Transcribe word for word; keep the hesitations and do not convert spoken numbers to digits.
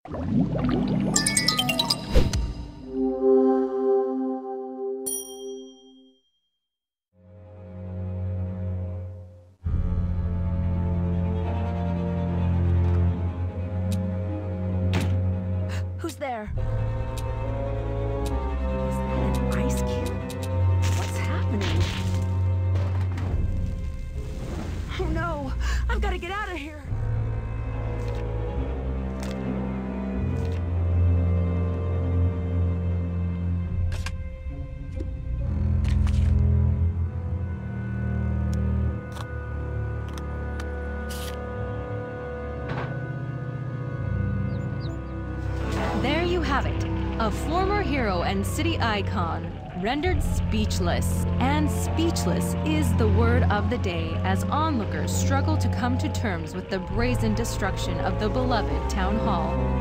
Who's there? Is that an ice cube? What's happening? Oh no! I've got to get out of here! There you have it, a former hero and city icon, rendered speechless. And speechless is the word of the day as onlookers struggle to come to terms with the brazen destruction of the beloved town hall.